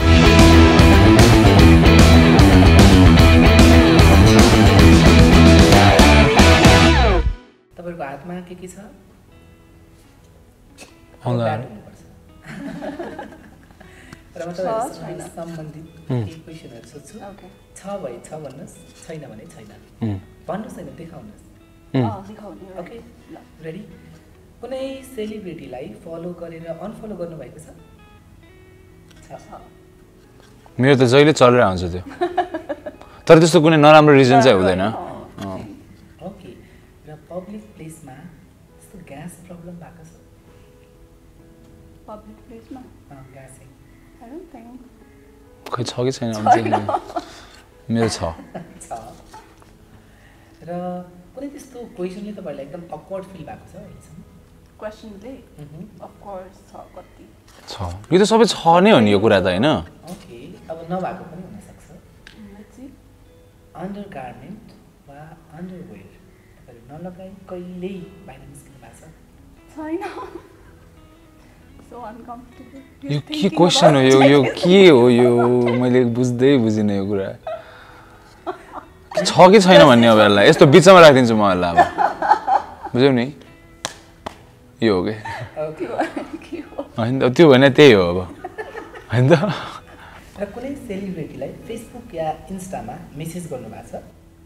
तपाईँहरूको हातमा के के छ? अनलाइन र म तपाईँहरूसँग सम्बन्धित केही क्वेसनहरू सोध्छु. छ भए छ भन्नुहोस् छैन भने छैन भन्नुहोस् होइन देखाउनुहोस्. Okay ready. कुनै सेलिब्रिटीलाई फलो गरेर अनफलो गर्नुभएको छ? मेरो त जहिले चलेर आउँछ त्यो तर त्यस्तो कुनै नराम्रो रिजन चाहिँ हुँदैन. ओके र पब्लिक प्लेसमा त्यस्तो ग्यास प्रब्लम भएको छ? पब्लिक प्लेसमा ग्यासिङ आई डोन्ट थिंक खै छ कि छैन मेरो छ. र कुनै त्यस्तो क्वेसनले तपाईँहरूलाई एकदम अक्वर्ड फिल भएको छ अहिलेसम्म? क्वेसनले अफ कोर्स छ कति छ यो त सबै छ नै हो नि यो कुरा त हैन. ओके अब नभएको पनि हुन सक्छ. अन्डर गार्मेन्ट वा अन्डरवेयर तपाईँहरू नलगाई कहिल्यै बाहिर निस्किनु भएको छ? छैन. So uncomfortable. यो के क्वेसन हो यो यो के हो यो मैले बुझ्दै बुझिनँ यो कुरा. छ कि छैन भन्ने अब यसलाई यस्तो बिचमा राखिदिन्छु म यसलाई. अब बुझ्यौ नि यो हो कि होइन त्यो भने त्यही हो अब होइन त. र कुनै सेलिब्रिटीलाई फेसबुक या इन्स्टामा मेसेज गर्नुभएको छ?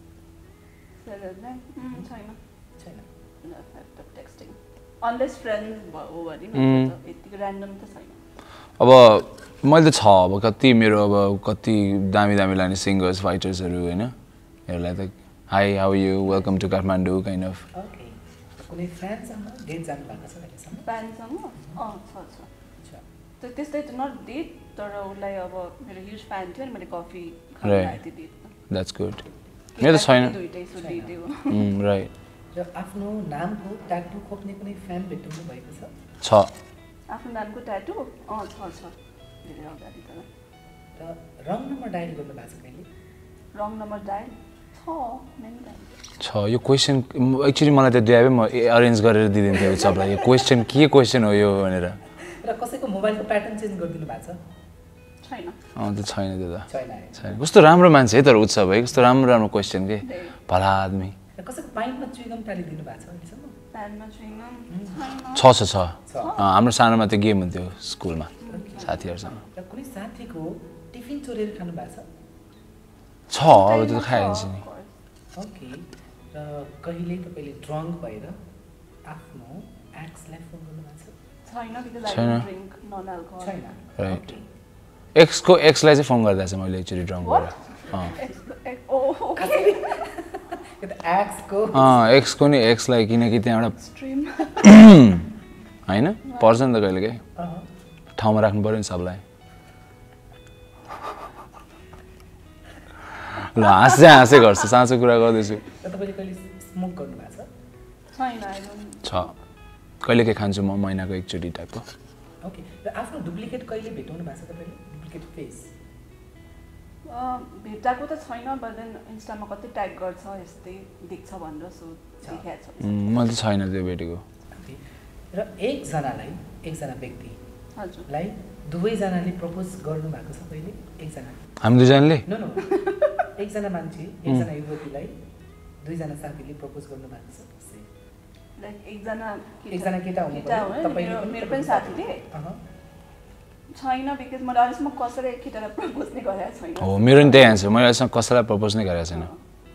छैन छैन. टेक्स्टिङ अनलेस फ्रेन्ड हो भने यतिको ऱ्यान्डम त छैन. अब मैले त छ अब कति मेरो अब कति दामी दामी लाग्ने सिङ्गर्स फाइटर्सहरू होइन हेरलाई त hi how you welcome to Kathmandu kind of. Okay कुनै फ्यानसँग डेट जानु भएको छ अहिलेसम्म? फ्यानसँग अँ छ छ त्यो त्यस्तै त नट डेट तर उसलाई अब मेरो ह्युज फ्यान थियो नि मैले कफी खानु आएको थिएँ डेटमा. That's good. मेरो त छैन. दुईटै सो डेटै हो. राइट. र आफ्नो नामको ट्याटु खोप्ने कुनै फ्यान भेट्नु भएको छ? छ. आफ्नो नामको ट्याटु अँ छ छ धेरै अगाडि तर. र रङ नम्बर डायल गर्नु भएको छ कहिले? रङ नम्बर डायल छ छ. यो क्वेसन एक्चुअली मलाई त द्याबे म अरेन्ज गरेर दिदिन्थेँ सबलाई यो क्वेसन के क्वेसन हो यो भनेर. र कसैको मोबाइलको प्याटर्न चेन्ज गरिदिनु भएको छ? छैन. अँ त छैन त्यो त छैन. छैन. कस्तो राम्रो मान्छे है तर उत्सव है कस्तो राम्रो राम्रो क्वेसन के भला आदमी. र कसैको पाइन्टमा चुइगम टालिदिनु भएको छ अहिलेसम्म? प्यानमा चुइगम छ छ छ. हाम्रो सानोमा त्यो गेम हुन्थ्यो स्कुलमा साथीहरूसँग. र कुनै साथीको टिफिन चोरेर खानु भएको छ? छ अब त्यो खाइन्छ नि ओके र कहिले तपाईले ड्रङ्क भएर आफ्नो एक्सलाई फोन गर्नुभएको छ छैन because I don't drink non alcohol छैन राइट एक्सको एक्सलाई चाहिँ फोन गर्दा चाहिँ मैले एक्चुअली ड्रङ्क गरेँ अँ एक्सको अँ एक्सको नि एक्सलाई किनकि त्यहाँबाट स्ट्रिम होइन पर्छ नि त कहिले काहीँ ठाउँमा राख्नु पऱ्यो नि सबलाई ल हाँस्दै हाँस्दै गर्छु साँचो कुरा गर्दैछु तपाईले कहिले स्मोक गर्नुभएको छ छैन आई डोन्ट छ कहिले काहीँ खान्छु म महिनाको एकचोटि टाइपको ओके र आफ्नो डुप्लिकेट कहिले भेटाउनु भएको छ तपाईँले डुप्लिकेट फेस भेटाएको त छैन बट देन इन्स्टामा कति ट्याग गर्छ यस्तै देख्छ भनेर सो देखाएको छ मैले त छैन त्यो भेटेको र एकजनालाई एकजना व्यक्ति हजुरलाई दुवैजनाले प्रपोज गर्नुभएको छ कहिले एकजना हामी दुईजनाले नो नो एकजना मान्छे एकजना युवतीलाई दुईजना साथीले प्रपोज गर्नुभएको छ लाइक एकजना एकजना केटा हुनु पर्यो तपाईले मेरो पनि साथीले छैन बिकज मैले अहिलेसम्म कसैले केटालाई प्रपोज नै गरेको छैन हो मेरो नि त्यही आन्सर मैले अहिलेसम्म कसैलाई प्रपोज नै गरेको छैन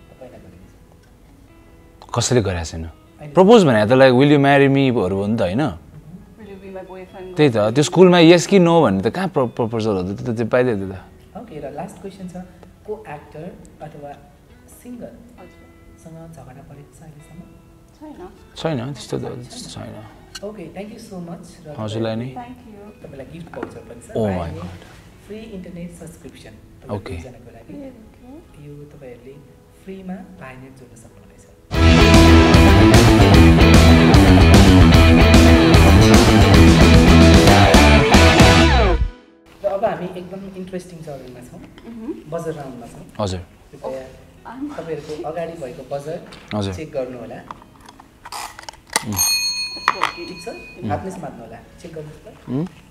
कसैले गरेको छैन प्रपोज भने त लाइक विल यु म्यारी मीहरू हो नि त होइन त्यही त त्यो स्कुलमा यस कि नो भन्ने त कहाँ प्रपोजल हो त त्यो पाइदियो त ओके र लास्ट क्वेसन छ को एक्टर अथवा सिङ्गर सँग झगडा परेको छ अहिलेसम्म छैन त्यस्तो त त्यस्तो छैन okay thank you so much र हजुरलाई नि थ्याङ्क यू तपाईँलाई गिफ्ट पाउँछ पनि छ oh my god free internet subscription okay जनाको लागि यो तपाईँहरूले फ्रीमा पाइनेट जोड्न सक्नुहुनेछ र अब हामी एकदम इन्ट्रेस्टिङ चरणमा छौँ बजर राउन्डमा छौँ हजुर तपाईँहरूको अगाडि भएको बजर चेक गर्नु होला ठिक छ हातले समात्नु होला चेक गर्नुहोस् त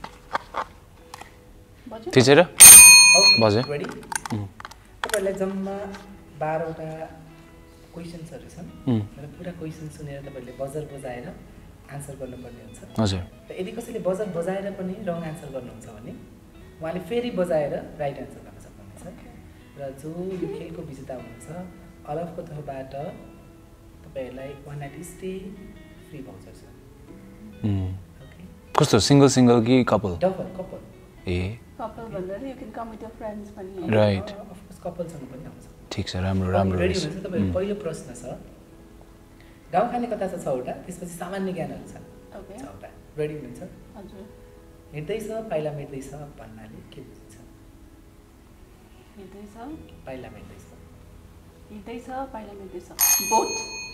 थिचेर बज्यो रेडी तपाईँहरूलाई जम्मा बाह्रवटा क्वेसन्सहरू छन् र पुरा क्वेसन सुनेर तपाईँहरूले बजर बजाएर आन्सर गर्नुपर्ने हुन्छ हजुर र यदि कसैले बजर बजाएर पनि रङ आन्सर गर्नुहुन्छ भने उहाँले फेरि बजाएर राइट आन्सर गर्न सक्नुहुनेछ र जो यो खेलको विजेता हुनुहुन्छ अलफको तर्फबाट तपाईँहरूलाई one night stay free voucher छ कस्तो सिङ्गल सिङ्गल कि couple double couple a couple भन्दा you can come with your friends पनि राइट अफकोर्स कपलसँग पनि आउँछ ठिक छ राम्रो राम्रो रेडी हुनुहुन्छ तपाईँको पहिलो प्रश्न छ गाउँ खाने कथा छ छवटा त्यसपछि सामान्य ज्ञानहरू छ छवटा रेडी हुनुहुन्छ हजुर हिँड्दैछ पाइला मेट्दैछ भन्नाले के बुझिन्छ हिँड्दैछ पाइला मेट्दैछ हिँड्दैछ पाइला मेट्दैछ बोट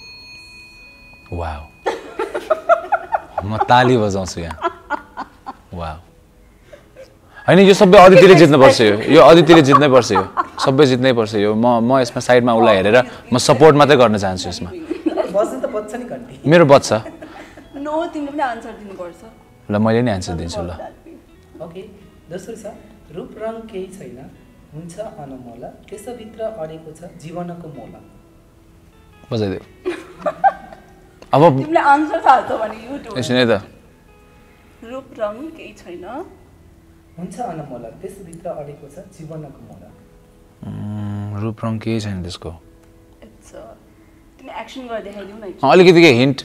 वाउ म ताली बजाउँछु यहाँ वाउ होइन यो सबै अदितिले जित्नुपर्छ यो यो अदितिले जित्नै पर्छ यो सबै जित्नै पर्छ यो म म यसमा साइडमा उसलाई हेरेर म सपोर्ट मात्रै गर्न चाहन्छु यसमा मेरो बच्छ नो तिमीले पनि आन्सर दिनुपर्छ ल मैले नि आन्सर दिन्छु ल ओके दोस्रो छ रूप रङ केही छैन हुन्छ अनमोल त्यसभित्र अडेको छ जीवनको मोल बजाइदेऊ अब तिमीले आन्सर थाहा छ भने युट्युब यसो नै त रूप रङ केही छैन हुन्छ अनमोल त्यसभित्र अडेको छ जीवनको मोल रूप रङ केही छैन त्यसको इट्स तिमी एक्सन गरेर देखाइदिउ न अलिकति के हिन्ट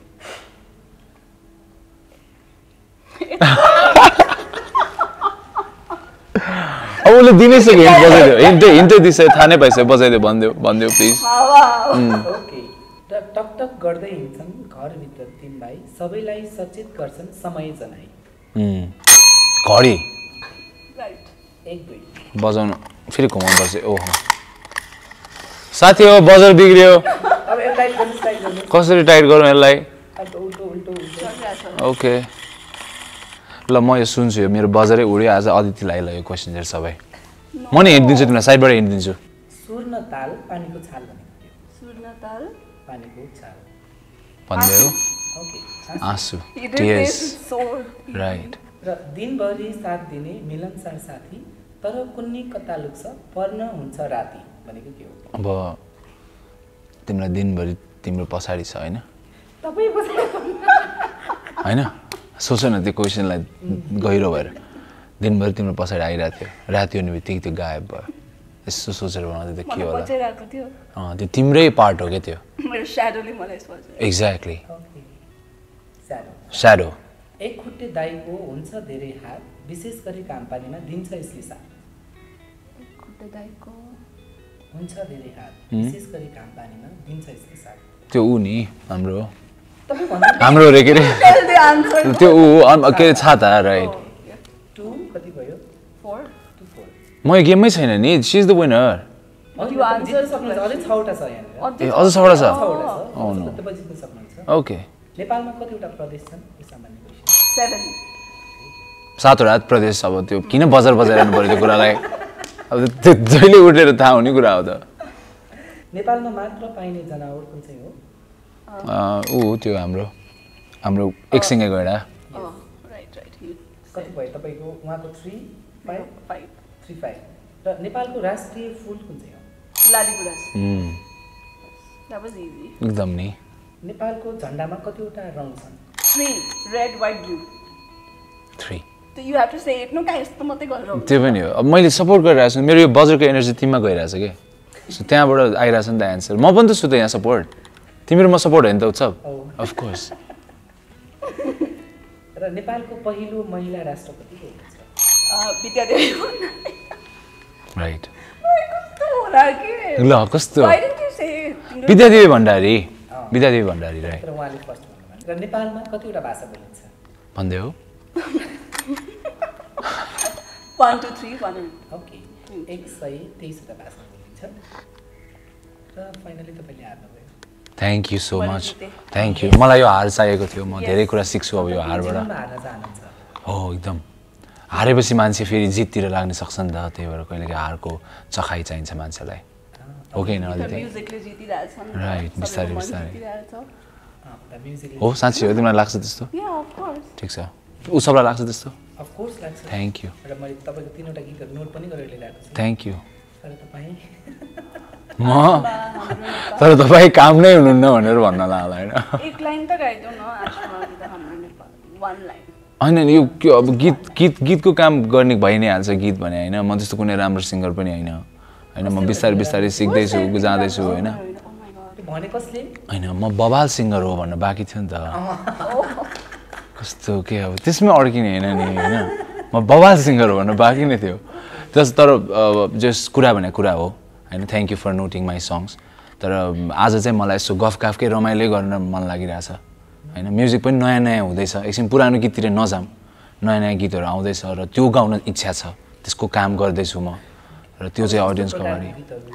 अब उसले दिनै सक्यो हिन्ट बजाइदियो हिन्टै हिन्टै दिइसक्यो थाहा नै पाइसक्यो बजाइदियो भनिदेऊ भनिदेऊ प्लिज ओके र टकटक गर्दै हिँड्छन् घरभित्र तिन भाइ सबैलाई सचेत गर्छन् समय जनाई घडी राइट एक दुई बजाउनु फेरि घुमाउनु पर्छ ओहो साथी हो बजार बिग्रियो अब यसलाई टाइट गर्नु टाइट गर्नु कसरी टाइट गरौँ यसलाई उल्टो उल्टो उल्टो ओके ल म यो सुन्छु यो मेरो बजारै उड्यो आज अदितिलाई ल यो क्वेसनहरू सबै म नि हिँड दिन्छु तिमीलाई साइडबाट हिँड दिन्छु सुर्ण ताल पानीको छाल भनेको सुर्ण ताल पानीको छाल भन्दै ओके आँसु टियर्स राइट र दिनभरि साथ दिने मिलनसार साथी तर कुन्नी कता लुक्छ पर्न हुन्छ राति भनेको के हो अब तिमीलाई दिनभरि तिम्रो पछाडि छ होइन तपाईँ पछाडि होइन सोच न त्यो क्वेसनलाई गहिरो भएर दिनभरि तिम्रो पछाडि आइरहेको थियो राति हुने बित्तिकै त्यो गायब भयो यसो सोचेर बनाउँदै त के होला बचिरहेको थियो अँ त्यो तिम्रै पार्ट हो क्या त्यो मेरो स्याडोले मलाई सोचे एक्ज्याक्टली स्याडो स्याडो एक खुट्टे दाइको हुन्छ धेरै हात विशेष गरी कामपानीमा दिन्छ यसले साथ खुट्टे दाइको हुन्छ धेरै हात विशेष गरी कामपानीमा दिन्छ यसले साथ त्यो ऊ नि हाम्रो तपाईँ भन्नु हाम्रो रे के अरे त्यो ऊ के अरे छाता राइट टु कति भयो फोर टु फोर म यो गेममै छैन नि सी इज द विनर हजुर तपाईँ जित्न सक्नुहुन्छ अझै छवटा छ यहाँनिर ए अझ छवटा छ छवटा छ तपाईँ जित्न सक्नुहुन्छ ओके नेपालमा कतिवटा प्रदेश छन् यो सामान्य क्वेसन सेभेन सातवटा प्रदेश अब त्यो किन बजार बजाइरहनु पऱ्यो त्यो कुरालाई अब त्यो जहिले उठेर थाहा हुने कुरा हो त नेपालमा मात्र पाइने जनावर कुन चाहिँ हो ऊ त्यो हाम्रो हाम्रो एकसिङे गैडा राइट राइट कति भयो तपाईँको उहाँको three five five three five र नेपालको राष्ट्रिय फुल कुन चाहिँ हो लालीगुराँस उम्, द्याट वाज इजी एकदम नि नेपालको झन्डामा कतिवटा रङ छन् three red white blue three So you have to say it. No, guys, तो मते गरेर हुन्छ। त्यो पनि हो अब मैले सपोर्ट गरिरहेको छु मेरो यो बजरको एनर्जी तिमीमा गइरहेछ के सो त्यहाँबाट आइरहेछ नि त एन्सर म पनि त छु त यहाँ सपोर्ट तिम्रो म सपोर्ट होइन त उत्सव अफ कोर्स र नेपालको पहिलो महिला राष्ट्रपति को हुनुहुन्छ विद्यादेवी राइट कस्तो होला के ल कस्तो Why didn't you say it? Bidya Devi Bhandari Bidya Devi Bhandari right तर उहाँले फर्स्ट भन्नुभयो र नेपालमा कतिवटा भाषा बोलिन्छ भन्दै हो One, two, three, one. Okay एक सय तेइसवटा भाषा बोलिन्छ र फाइनली तपाईँले हार्नुभयो thank you so much thank you मलाई यो हार चाहिएको थियो म धेरै कुरा सिक्छु अब यो हारबाट जीवनमा हार्न चाहनुहुन्छ हो एकदम हारेपछि मान्छे फेरि जिततिर लाग्न सक्छ नि त त्यही भएर कहिलेकाहीँ हारको चखाइ चाहिन्छ मान्छेलाई हो कि होइन अहिले त्यही म्युजिकले जितिरहेछ राइट बिस्तारै बिस्तारै म्युजिक हो साँच्ची हो तिमीलाई लाग्छ त्यस्तो या अफ कोर्स ठिक छ उसबलाई लाग्छ त्यस्तो अफकोर्स लाग्छ थ्याङ्क यू र मैले तपाईँको तिनवटा गीतहरू नोट पनि गरेर ल्याएको छु थ्याङ्क यू तर तपाईँ म तर तपाईँ काम नै हुनुहुन्न भनेर भन्न लाग्ला होइन एक लाइन त गाइदिउँ न आश्रमा त हाम्रो नेपाल वान लाइन होइन यो के अब गीत गीत गीतको काम गर्ने भइ नै हाल्छ गीत भने होइन म त्यस्तो कुनै राम्रो सिङ्गर पनि होइन होइन म बिस्तारै बिस्तारै सिक्दैछु जाँदैछु होइन भने कसले होइन म बबाल सिङ्गर हो भन्न बाँकी थियो नि त कस्तो के अब त्यसमै अड्किने होइन नि होइन म बबाल सिङ्गर हो भन्न बाँकी नै थियो जस तर जस कुरा भने कुरा हो होइन thank you for noting my songs तर आज चाहिँ मलाई यसो गफ गफकै रमाइलो गर्न मन लागिरहेछ होइन म्युजिक पनि नयाँ नयाँ हुँदैछ एकछिन पुरानो गीततिर नजाऊँ नयाँ नयाँ गीतहरू आउँदैछ र त्यो गाउन इच्छा छ त्यसको काम गर्दैछु म र त्यो चाहिँ अडियन्सको अगाडि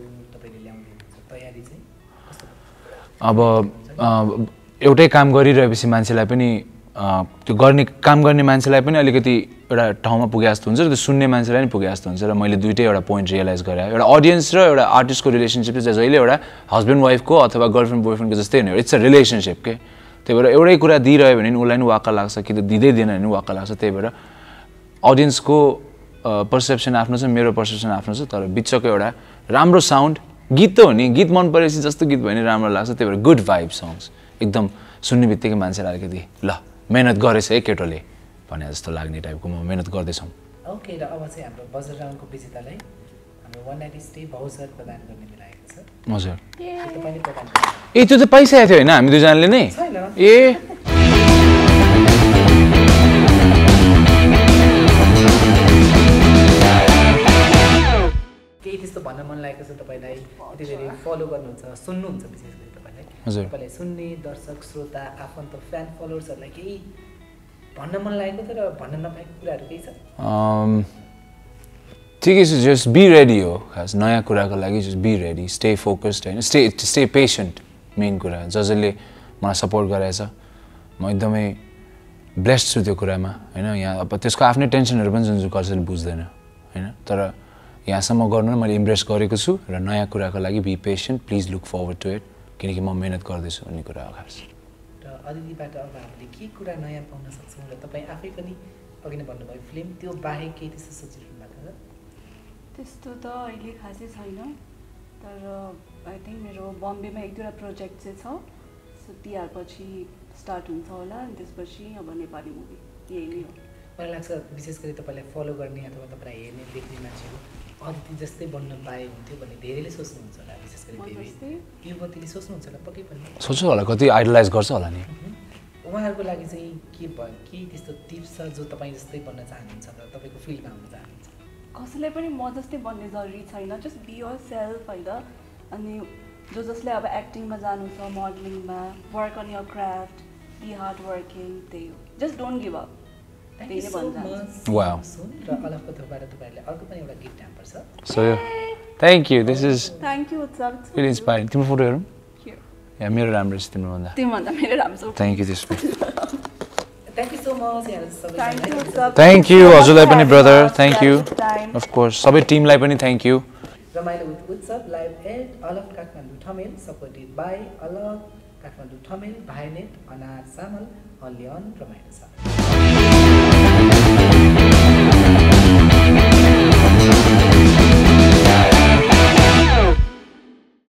अब एउटै काम गरिरहेपछि मान्छेलाई पनि त्यो गर्ने काम गर्ने मान्छेलाई पनि अलिकति एउटा ठाउँमा पुगे जस्तो हुन्छ र त्यो सुन्ने मान्छेलाई पनि पुगे जस्तो हुन्छ र मैले दुइटै एउटा पोइन्ट रियलाइज गरेँ एउटा अडियन्स र एउटा आर्टिस्टको रिलेसनसिप चाहिँ जहिले एउटा हस्बेन्ड वाइफको अथवा गर्लफ्रेन्ड बोयफ्रेन्डको जस्तै हुने इट्स अ रिलेसनसिप के त्यही भएर एउटै कुरा दिइरह्यो भने उसलाई पनि वाक्क लाग्छ कि त दिँदै दिएन भने वाक्क लाग्छ त्यही भएर अडियन्सको पर्सेप्सन आफ्नो छ मेरो पर्सेप्सन आफ्नो छ तर बिचको एउटा राम्रो साउन्ड गीत त हो नि गीत मन परेपछि जस्तो गीत भयो नि राम्रो लाग्छ त्यही भएर गुड भाइब सङ्ग्स एकदम सुन्ने बित्तिकै मान्छेलाई अलिकति ल मेहनत गरेछ है केटोले भने जस्तो लाग्ने टाइपको म मेहनत गर्दैछौँ ओके र अब चाहिँ हाम्रो बजर राउन्डको विजेतालाई हाम्रो वान नाइन्टी स्टे भाउचर प्रदान गर्ने मिलाएको छ हजुर त्यो तपाईँले प्रदान ए त्यो त पाइसकेको थियो होइन हामी दुईजनाले नै छैन ए केही त्यस्तो भन्न मन लागेको छ तपाईँलाई यति धेरै फलो गर्नुहुन्छ सुन्नुहुन्छ विशेष गरी तपाईँलाई हजुर तपाईँलाई सुन्ने दर्शक श्रोता आफन्त फ्यान फलोवर्सहरूलाई केही भन्न मन लागेको थियो र भन्न नपाएको कुराहरू केही छ ठिकै छ जस्ट बी रेडी हो खास नयाँ कुराको लागि just be ready stay focused होइन स्टे स्टे पेसेन्ट मेन कुरा ज जसले मलाई सपोर्ट गराएछ म एकदमै ब्लेस्ड छु त्यो कुरामा होइन यहाँ अब त्यसको आफ्नै टेन्सनहरू पनि जुन जुन कसैले बुझ्दैन होइन तर यहाँसम्म गर्नु मैले इम्प्रेस गरेको छु र नयाँ कुराको लागि be patient please look forward to it किनकि म मिहिनेत गर्दैछु भन्ने कुरा हो खास र अदितिबाट अब हामीले के कुरा नयाँ पाउन सक्छौँ र तपाईँ आफै पनि अघि नै भन्नुभयो फिल्म त्यो बाहेक केही त्यस्तो सोचिरहनु भएको छ त्यस्तो त अहिले खासै छैन तर आई थिङ्क मेरो बम्बेमा एक दुईवटा प्रोजेक्ट चाहिँ छ सो तिहारपछि स्टार्ट हुन्छ होला अनि त्यसपछि अब नेपाली मुभी यही नै हो मलाई लाग्छ विशेष गरी तपाईँलाई फलो गर्ने अथवा तपाईँलाई हेर्ने देख्ने मान्छेहरू अदिति जस्तै बन्न पाए हुन्थ्यो भन्ने धेरैले सोच्नुहुन्छ होला विशेष गरी बेबी युवतीले सोच्नुहुन्छ होला पक्कै पनि सोच्छु होला कति आइडलाइज गर्छ होला नि उहाँहरूको लागि चाहिँ के भयो के त्यस्तो टिप्स छ जो तपाईँ जस्तै बन्न चाहनुहुन्छ र तपाईँको फिल्डमा आउन चाहनुहुन्छ कसैलाई पनि म जस्तै बन्ने जरुरी छैन जस्ट बी योर सेल्फ होइन अनि जो जसले अब एक्टिङमा जानु छ मोडलिङमा work on your craft be hard working त्यही हो जस्ट डोन्ट गिभ अप त्यही नै भन्न चाहन्छु वाउ र अलगको तर्फबाट तपाईँहरूले अर्को पनि एउटा गिफ्ट ह्याम्पर छ so thank you this is thank you Utsav really inspiring तिम्रो फोटो हेरौँ या मेरो राम्रो छ तिम्रो भन्दा तिमीभन्दा मेरो राम्रो छ थ्याङ्क यू त्यसमा थ्याङ्क यू सो मच यहाँहरू थ्याङ्क यू सबैजनालाई उत्सव थ्याङ्क यू हजुरलाई पनि brother thank you of course सबै टिमलाई पनि थ्याङ्क यू रमाइलो उत्सव लाइभ एट अलग काठमाडौँ ठमेल सपोर्टेड बाई अलग काठमाडौँ ठमेल भाइनेट अनार चामल हलियन रमाइलो छ